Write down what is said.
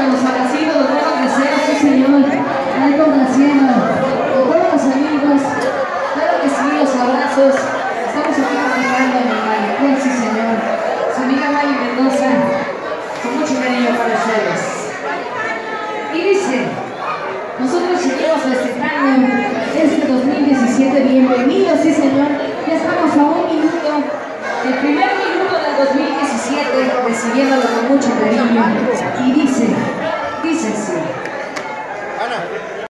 a los abracitos, los buenos deseos, sí señor. Ahí complaciendo a todos los amigos. Claro que sí, los abrazos. Estamos aquí festejando en el malecón, sí señor. Su amiga Mari Mendoza, con mucho cariño para ustedes. Y dice, nosotros seguimos festejando este 2017. Bienvenidos, sí señor. Ya estamos a un minuto, el primer minuto del 2017, recibiéndolo con mucho cariño. Y dice así.